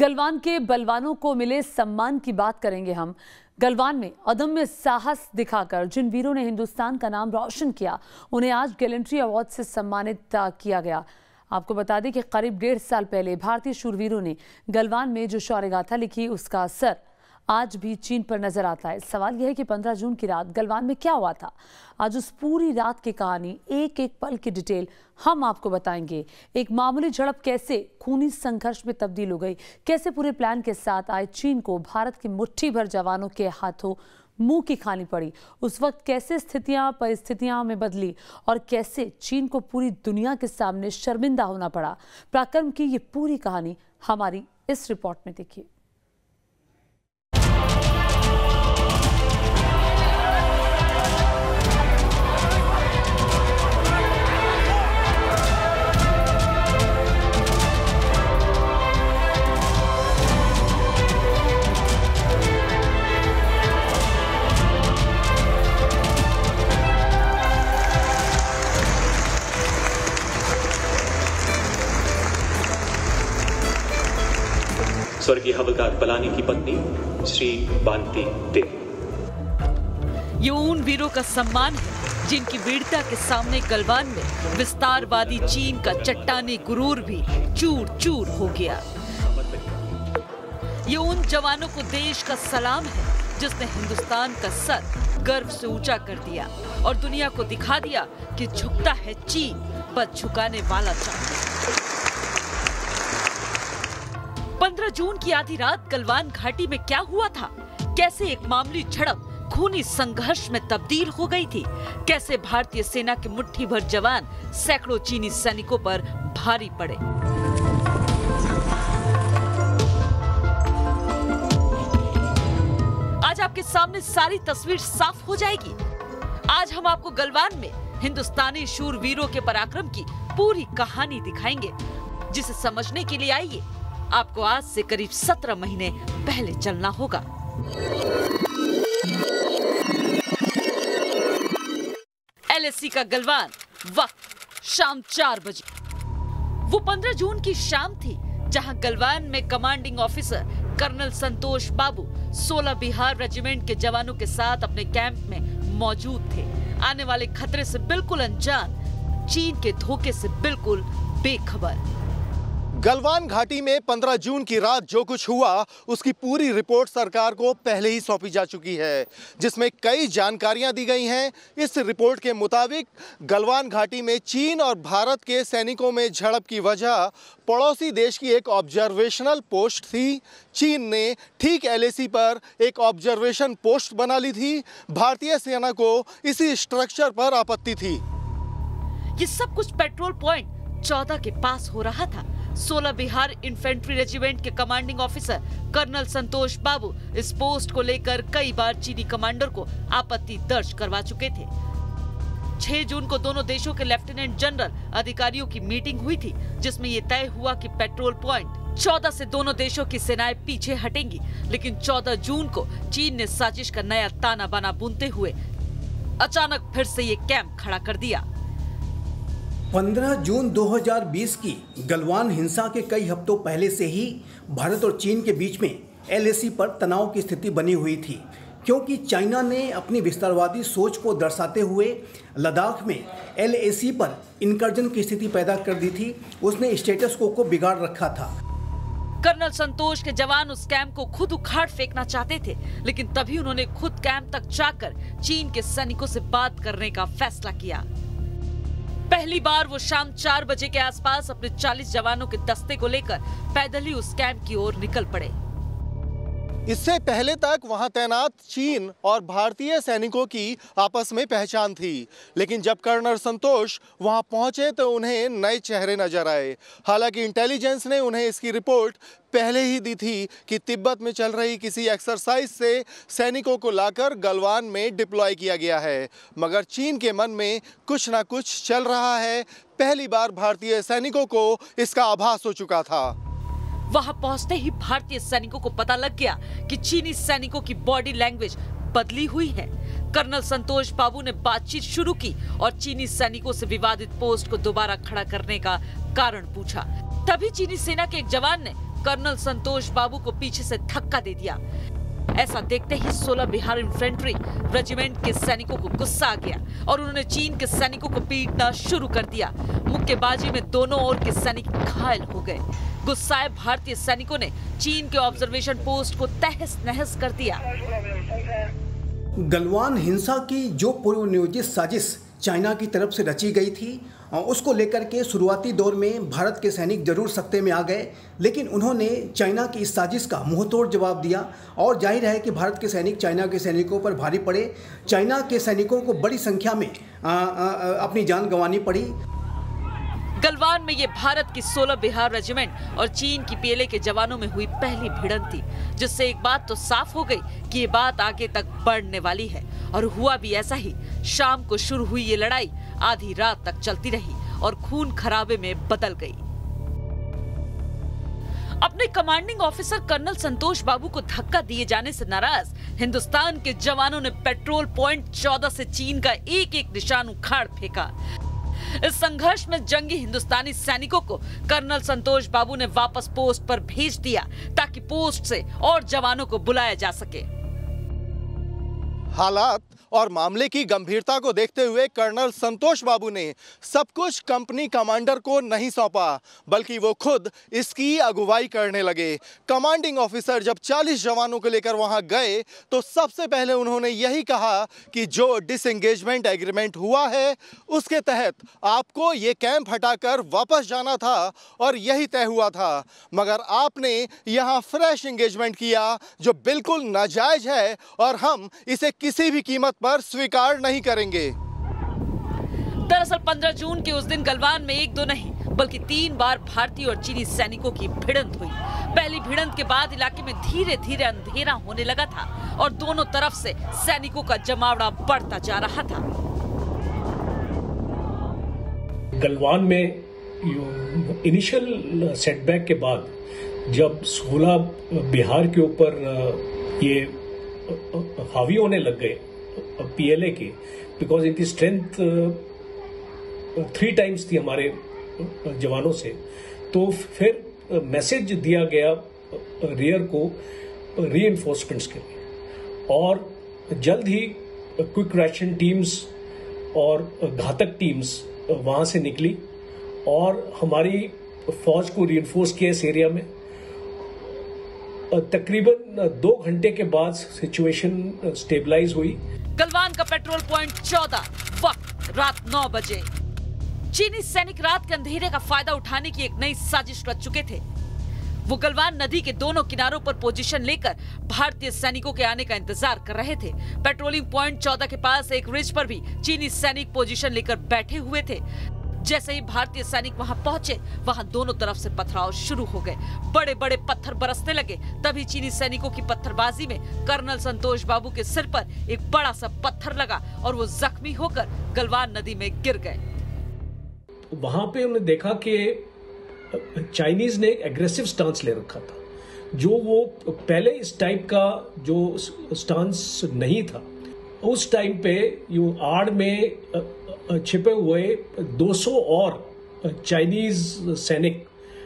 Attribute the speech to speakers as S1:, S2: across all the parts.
S1: गलवान के बलवानों को मिले सम्मान की बात करेंगे हम। गलवान में अदम्य साहस दिखाकर जिन वीरों ने हिंदुस्तान का नाम रोशन किया, उन्हें आज गैलेंट्री अवार्ड से सम्मानित किया गया। आपको बता दें कि करीब 1.5 साल पहले भारतीय शूरवीरों ने गलवान में जो शौर्य गाथा लिखी, उसका असर आज भी चीन पर नजर आता है। सवाल यह है कि 15 जून की रात गलवान में क्या हुआ था। आज उस पूरी रात की कहानी, एक एक पल की डिटेल हम आपको बताएंगे। एक मामूली झड़प कैसे खूनी संघर्ष में तब्दील हो गई, कैसे पूरे प्लान के साथ आए चीन को भारत की मुट्ठी भर जवानों के हाथों मुंह की खानी पड़ी, उस वक्त कैसे परिस्थितियां में बदली और कैसे चीन को पूरी दुनिया के सामने शर्मिंदा होना पड़ा। पराक्रम की ये पूरी कहानी हमारी इस रिपोर्ट में देखिए।
S2: स्वर्गीय हवलदार पलानी की पत्नी श्री बांती देवी।
S3: ये उन वीरों का सम्मान है जिनकी वीरता के सामने गलवान में विस्तारवादी चीन का चट्टानी गुरूर भी चूर चूर हो गया। ये उन जवानों को देश का सलाम है जिसने हिंदुस्तान का सर गर्व से ऊंचा कर दिया और दुनिया को दिखा दिया कि झुकता है चीन पर झुकाने वाला चांद। 15 जून की आधी रात गलवान घाटी में क्या हुआ था, कैसे एक मामूली झड़प खूनी संघर्ष में तब्दील हो गई थी, कैसे भारतीय सेना के मुट्ठी भर जवान सैकड़ों चीनी सैनिकों पर भारी पड़े। आज आपके सामने सारी तस्वीर साफ हो जाएगी। आज हम आपको गलवान में हिंदुस्तानी शूरवीरों के पराक्रम की पूरी कहानी दिखाएंगे, जिसे समझने के लिए आइए आपको आज से करीब 17 महीने पहले चलना होगा। LAC का गलवान, वक्त शाम 4 बजे। वो 15 जून की शाम थी जहां गलवान में commanding officer colonel Santosh Babu 16 Bihar regiment के जवानों के साथ अपने कैंप में मौजूद थे। आने वाले खतरे से बिल्कुल अनजान, चीन के धोखे से बिल्कुल बेखबर।
S4: गलवान घाटी में 15 जून की रात जो कुछ हुआ, उसकी पूरी रिपोर्ट सरकार को पहले ही सौंपी जा चुकी है, जिसमें कई जानकारियां दी गई हैं। इस रिपोर्ट के मुताबिक गलवान घाटी में चीन और भारत के सैनिकों में झड़प की वजह पड़ोसी देश की एक ऑब्जर्वेशनल पोस्ट थी। चीन ने ठीक LAC पर एक ऑब्जर्वेशन पोस्ट बना ली थी। भारतीय सेना को इसी स्ट्रक्चर पर आपत्ति थी।
S3: ये सब कुछ पेट्रोल पॉइंट 14 के पास हो रहा था। 16 बिहार इन्फेंट्री रेजिमेंट के commanding officer colonel Santosh Babu इस पोस्ट को लेकर कई बार चीनी कमांडर को आपत्ति दर्ज करवा चुके थे। 6 जून को दोनों देशों के लेफ्टिनेंट जनरल अधिकारियों की मीटिंग हुई थी, जिसमें यह तय हुआ कि पेट्रोल पॉइंट 14 से दोनों देशों की सेनाएं पीछे हटेंगी। लेकिन 14 जून को चीन ने साजिश का नया ताना बाना बुनते हुए अचानक फिर से ये कैंप खड़ा कर दिया।
S5: 15 जून 2020 की गलवान हिंसा के कई हफ्तों पहले से ही भारत और चीन के बीच में LAC पर तनाव की स्थिति बनी हुई थी, क्योंकि चाइना ने अपनी विस्तारवादी सोच को दर्शाते हुए लद्दाख में LAC पर इनकर्जन की स्थिति पैदा कर दी थी। उसने स्टेटस को बिगाड़ रखा था।
S3: कर्नल संतोष के जवान उस कैंप को खुद उखाड़ फेंकना चाहते थे, लेकिन तभी उन्होंने खुद कैंप तक जाकर चीन के सैनिकों से बात करने का फैसला किया। पहली बार वो शाम 4 बजे के आसपास अपने 40 जवानों के दस्ते को लेकर पैदल ही उस कैंप की ओर निकल पड़े।
S4: इससे पहले तक वहां तैनात चीन और भारतीय सैनिकों की आपस में पहचान थी, लेकिन जब कर्नल संतोष वहां पहुंचे तो उन्हें नए चेहरे नजर आए। हालांकि इंटेलिजेंस ने उन्हें इसकी रिपोर्ट पहले ही दी थी कि तिब्बत में चल रही किसी एक्सरसाइज से सैनिकों को लाकर गलवान में डिप्लॉय किया गया है, मगर चीन के मन में कुछ ना कुछ चल रहा है। पहली बार भारतीय सैनिकों को इसका आभास हो चुका था।
S3: वहां पहुंचते ही भारतीय सैनिकों को पता लग गया कि चीनी सैनिकों की बॉडी लैंग्वेज बदली हुई है। कर्नल संतोष बाबू ने बातचीत शुरू की और चीनी सैनिकों से विवादित पोस्ट को दोबारा खड़ा करने का कारण पूछा। तभी चीनी सेना के एक जवान ने कर्नल संतोष बाबू को पीछे से धक्का दे दिया। ऐसा देखते ही 16 बिहार इन्फेंट्री रेजिमेंट के सैनिकों को गुस्सा आ गया और उन्होंने चीन के सैनिकों को पीटना शुरू कर दिया। मुक्केबाजी में दोनों ओर के सैनिक घायल हो गए। गुस्साए भारतीय सैनिकों ने चीन के ऑब्जर्वेशन पोस्ट को तहस नहस कर दिया।
S5: गलवान हिंसा की जो पूर्व नियोजित साजिश चाइना की तरफ से रची गई थी, उसको लेकर के शुरुआती दौर में भारत के सैनिक जरूर सख्ते में आ गए, लेकिन उन्होंने चाइना की इस साजिश का मुंहतोड़ जवाब दिया और जाहिर है कि भारत के सैनिक चाइना के सैनिकों पर भारी पड़े। चाइना के सैनिकों को बड़ी संख्या में अपनी जान गंवानी पड़ी।
S3: गलवान में ये भारत की 16 बिहार रेजिमेंट और चीन की पीएलए के जवानों में हुई पहली भिड़ंत थी, जिससे एक बात तो साफ हो गई कि ये बात आगे तक बढ़ने वाली है। और हुआ भी ऐसा ही। शाम को शुरू हुई ये लड़ाई आधी रात तक चलती रही और खून खराबे में बदल गई। अपने commanding officer colonel Santosh Babu को धक्का दिए जाने से नाराज हिंदुस्तान के जवानों ने पेट्रोल पॉइंट 14 से चीन का एक एक निशान उखाड़ फेंका। इस संघर्ष में जंगी हिंदुस्तानी सैनिकों को कर्नल संतोष बाबू ने वापस पोस्ट पर भेज दिया ताकि पोस्ट से और जवानों को बुलाया जा सके।
S4: हालात और मामले की गंभीरता को देखते हुए कर्नल संतोष बाबू ने सब कुछ कंपनी कमांडर को नहीं सौंपा, बल्कि वो खुद इसकी अगुवाई करने लगे। कमांडिंग ऑफिसर जब 40 जवानों को लेकर वहां गए तो सबसे पहले उन्होंने यही कहा कि जो डिसएंगेजमेंट एग्रीमेंट हुआ है उसके तहत आपको ये कैंप हटाकर वापस जाना था और यही तय हुआ था, मगर आपने यहाँ फ्रेश एंगेजमेंट किया जो बिल्कुल नाजायज है और हम इसे किसी भी कीमत पर स्वीकार नहीं करेंगे।
S3: दरअसल 15 जून के उस दिन गलवान में 1-2 नहीं बल्कि 3 बार भारतीय और चीनी सैनिकों की भिड़ंत हुई। पहली भिड़ंत के बाद इलाके में धीरे धीरे अंधेरा होने लगा था और दोनों तरफ से सैनिकों का जमावड़ा बढ़ता जा रहा था।
S6: गलवान में इनिशियल सेटबैक के बाद जब 16 बिहार के ऊपर ये हावी होने लग गए पीएलए के, बिकॉज इनकी स्ट्रेंथ 3 टाइम्स थी हमारे जवानों से, तो फिर मैसेज दिया गया रियर को रीइंफोर्समेंट्स के लिए और जल्द ही क्विक रिएक्शन टीम्स और घातक टीम्स वहां से निकली और हमारी फौज को रीइंफोर्स किया इस एरिया में। तकरीबन 2 घंटे के बाद सिचुएशन स्टेबलाइज हुई।
S3: गलवान का पेट्रोल पॉइंट 14, वक्त रात 9 बजे। चीनी सैनिक रात के अंधेरे का फायदा उठाने की एक नई साजिश रच चुके थे। वो गलवान नदी के दोनों किनारों पर पोजीशन लेकर भारतीय सैनिकों के आने का इंतजार कर रहे थे। पेट्रोलिंग पॉइंट 14 के पास एक रिज पर भी चीनी सैनिक पोजीशन लेकर बैठे हुए थे। जैसे ही भारतीय सैनिक वहां पहुंचे, वहां दोनों तरफ से पथराव शुरू हो गए। बड़े बड़े पत्थर बरसने लगे। तभी चीनी सैनिकों की पत्थरबाजी में कर्नल संतोष बाबू के सिर पर एक बड़ा सा पत्थर लगा और वो जख्मी होकर गलवान नदी में गिर गए।
S6: वहां पे हमने देखा कि चाइनीज ने एक एग्रेसिव स्टांस ले रखा था, जो वो पहले इस टाइप का जो स्टांस नहीं था। उस टाइम पे यू आड़ में छिपे हुए 200 और चाइनीज सैनिक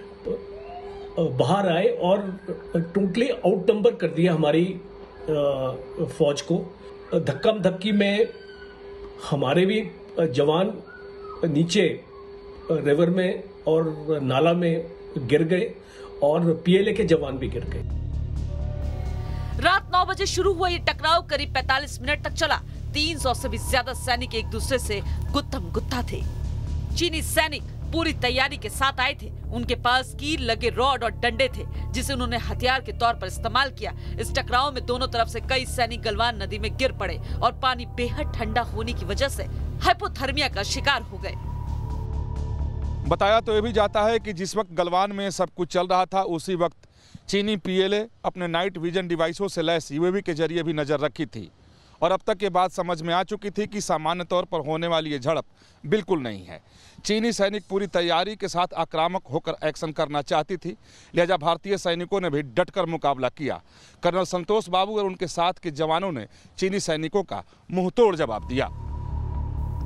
S6: बाहर आए और टोटली आउट नंबर कर दिया हमारी फौज को। धक्का धक्की में हमारे भी जवान नीचे रिवर में और नाला में गिर गए और पीएलए के जवान भी गिर गए।
S3: रात 9 बजे शुरू हुआ ये टकराव करीब 45 मिनट तक चला। 300 से भी ज्यादा सैनिक एक दूसरे से गुत्थम गुत्था थे। चीनी सैनिक पूरी तैयारी के साथ आए थे। उनके पास कील लगे रॉड और डंडे थे, जिसे उन्होंने हथियार के तौर पर इस्तेमाल किया। इस टकराव में दोनों तरफ से कई सैनिक गलवान नदी में गिर पड़े और पानी बेहद ठंडा होने की वजह से हाइपोथर्मिया का शिकार हो गए।
S7: बताया तो ये भी जाता है कि जिस वक्त गलवान में सब कुछ चल रहा था, उसी वक्त चीनी पीएलए अपने नाइट विजन डिवाइसों से लैस यूएवी के जरिए भी नजर रखी थी और अब तक ये बात समझ में आ चुकी थी कि सामान्य तौर पर होने वाली ये झड़प बिल्कुल नहीं है। चीनी सैनिक पूरी तैयारी के साथ आक्रामक होकर एक्शन करना चाहती थी, लिहाजा भारतीय सैनिकों ने भी डटकर मुकाबला किया। कर्नल संतोष बाबू और उनके साथ के जवानों ने चीनी सैनिकों का मुंहतोड़ जवाब दिया।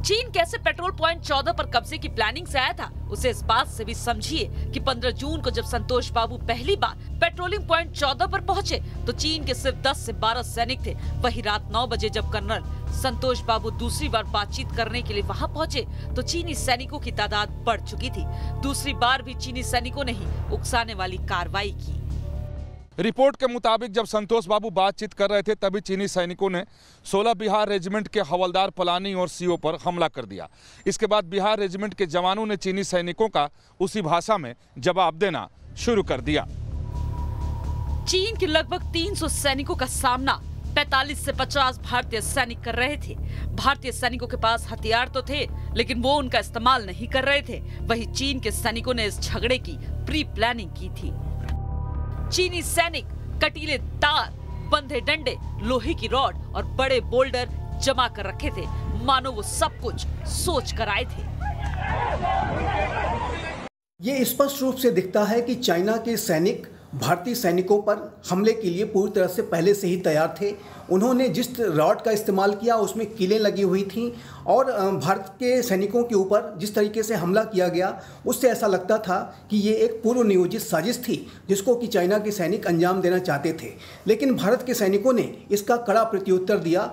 S3: चीन कैसे पेट्रोल पॉइंट 14 पर कब्जे की प्लानिंग से आया था, उसे इस बात से भी समझिए कि 15 जून को जब संतोष बाबू पहली बार पेट्रोलिंग पॉइंट 14 पर पहुंचे तो चीन के सिर्फ 10 से 12 सैनिक थे। वही रात 9 बजे जब कर्नल संतोष बाबू दूसरी बार बातचीत करने के लिए वहां पहुंचे तो चीनी सैनिकों की तादाद बढ़ चुकी थी। दूसरी बार भी चीनी सैनिकों ने ही उकसाने वाली कार्रवाई की।
S7: रिपोर्ट के मुताबिक जब संतोष बाबू बातचीत कर रहे थे तभी चीनी सैनिकों ने 16 बिहार रेजिमेंट के हवलदार पलानी और सीओ पर हमला कर दिया। इसके बाद बिहार रेजिमेंट के जवानों ने चीनी सैनिकों का उसी भाषा में जवाब देना शुरू कर दिया।
S3: चीन के लगभग 300 सैनिकों का सामना 45 से 50 भारतीय सैनिक कर रहे थे। भारतीय सैनिकों के पास हथियार तो थे लेकिन वो उनका इस्तेमाल नहीं कर रहे थे। वहीं चीन के सैनिकों ने इस झगड़े की प्री प्लानिंग की थी। चीनी सैनिक कटीले तार, बंधे डंडे, लोहे की रॉड और बड़े बोल्डर जमा कर रखे थे, मानो वो सब कुछ सोच कर आए थे।
S5: ये स्पष्ट रूप से दिखता है कि चाइना के सैनिक भारतीय सैनिकों पर हमले के लिए पूरी तरह से पहले से ही तैयार थे। उन्होंने जिस रॉड का इस्तेमाल किया उसमें कीलें लगी हुई थीं और भारत के सैनिकों के ऊपर जिस तरीके से हमला किया गया उससे ऐसा लगता था कि ये एक पूर्व नियोजित साजिश थी जिसको कि चाइना के सैनिक अंजाम देना चाहते थे। लेकिन भारत के सैनिकों ने इसका कड़ा प्रत्युत्तर दिया।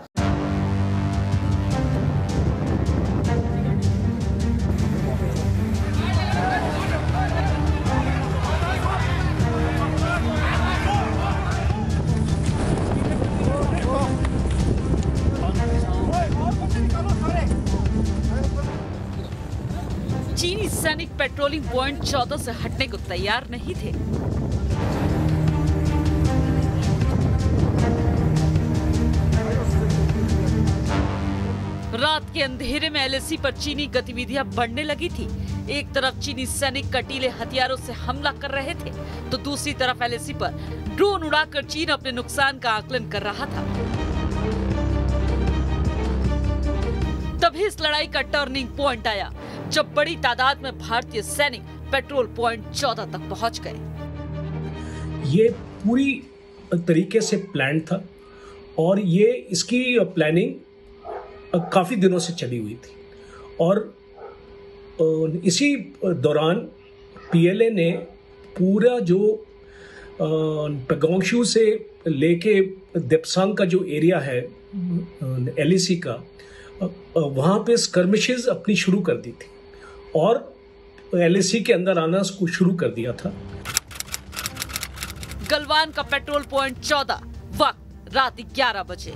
S3: चीनी सैनिक पेट्रोलिंग पॉइंट 14 से हटने को तैयार नहीं थे। रात के अंधेरे में एलएसी पर चीनी गतिविधियां बढ़ने लगी थी। एक तरफ चीनी सैनिक कटीले हथियारों से हमला कर रहे थे तो दूसरी तरफ एलएसी पर ड्रोन उड़ाकर चीन अपने नुकसान का आकलन कर रहा था। तभी इस लड़ाई का टर्निंग पॉइंट आया जब बड़ी तादाद में भारतीय सैनिक पेट्रोल पॉइंट 14 तक पहुंच गए।
S6: ये पूरी तरीके से प्लान था और ये इसकी प्लानिंग काफी दिनों से चली हुई थी और इसी दौरान पीएलए ने पूरा जो पैगोंगशू से लेके देपसांग का जो एरिया है एलएसी का, वहां पे स्कर्मिशेस अपनी शुरू कर दी थी और एलएसी के अंदर आना शुरू कर दिया था।
S3: गलवान का पेट्रोल पॉइंट 14, वक्त रात 11 बजे।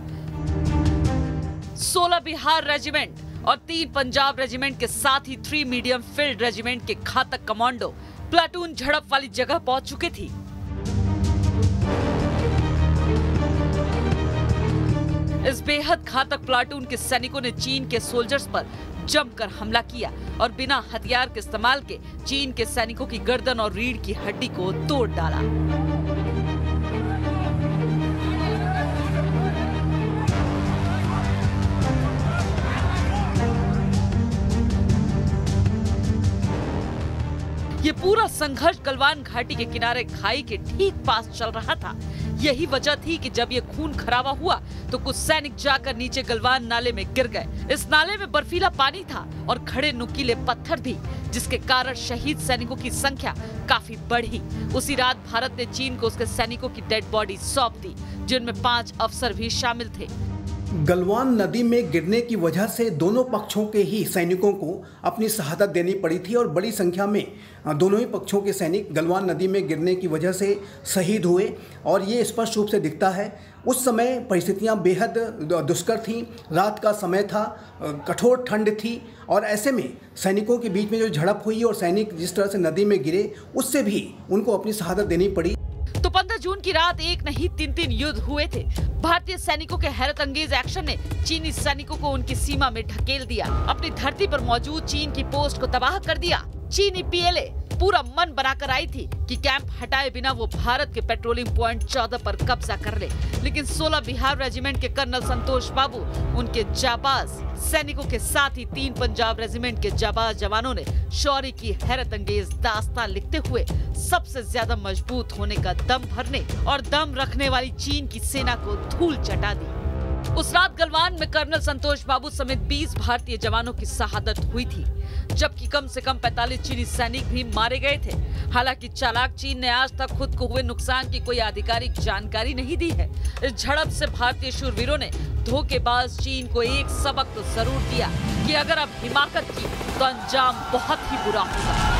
S3: 16 बिहार रेजिमेंट और 3 पंजाब रेजिमेंट के साथ ही 3 मीडियम फील्ड रेजिमेंट के घातक कमांडो प्लाटून झड़प वाली जगह पहुंच चुके थी। इस बेहद घातक प्लाटून के सैनिकों ने चीन के सोल्जर्स पर जमकर हमला किया और बिना हथियार के इस्तेमाल के चीन के सैनिकों की गर्दन और रीढ़ की हड्डी को तोड़ डाला। ये पूरा संघर्ष गलवान घाटी के किनारे खाई के ठीक पास चल रहा था। यही वजह थी कि जब ये खून खराबा हुआ तो कुछ सैनिक जाकर नीचे गलवान नाले में गिर गए। इस नाले में बर्फीला पानी था और खड़े नुकीले पत्थर भी, जिसके कारण शहीद सैनिकों की संख्या काफी बढ़ी। उसी रात भारत ने चीन को उसके सैनिकों की डेड बॉडी सौंप दी, जिनमें 5 अफसर भी शामिल थे।
S5: गलवान नदी में गिरने की वजह से दोनों पक्षों के ही सैनिकों को अपनी शहादत देनी पड़ी थी और बड़ी संख्या में दोनों ही पक्षों के सैनिक गलवान नदी में गिरने की वजह से शहीद हुए और ये स्पष्ट रूप से दिखता है। उस समय परिस्थितियां बेहद दुष्कर थीं, रात का समय था, कठोर ठंड थी और ऐसे में सैनिकों के बीच में जो झड़प हुई और सैनिक जिस तरह से नदी में गिरे उससे भी उनको अपनी शहादत देनी पड़ी।
S3: तो 15 जून की रात एक नहीं 3 युद्ध हुए थे। भारतीय सैनिकों के हैरत अंगेज एक्शन ने चीनी सैनिकों को उनकी सीमा में ढकेल दिया, अपनी धरती पर मौजूद चीन की पोस्ट को तबाह कर दिया। चीनी पीएलए पूरा मन बनाकर आई थी कि कैंप हटाए बिना वो भारत के पेट्रोलिंग पॉइंट 14 पर कब्जा कर ले, लेकिन 16 बिहार रेजिमेंट के कर्नल संतोष बाबू, उनके जाबाज सैनिकों के साथ ही 3 पंजाब रेजिमेंट के जाबाज जवानों ने शौर्य की हैरत अंगेज दास्तान लिखते हुए सबसे ज्यादा मजबूत होने का दम भरने और दम रखने वाली चीन की सेना को धूल चटा दी। उस रात गलवान में कर्नल संतोष बाबू समेत 20 भारतीय जवानों की शहादत हुई थी, जबकि कम से कम 45 चीनी सैनिक भी मारे गए थे। हालांकि चालाक चीन ने आज तक खुद को हुए नुकसान की कोई आधिकारिक जानकारी नहीं दी है। इस झड़प से भारतीय शूरवीरों ने धोखेबाज चीन को एक सबक तो जरूर दिया कि अगर अब हिमाकत की तो अंजाम बहुत ही बुरा होगा।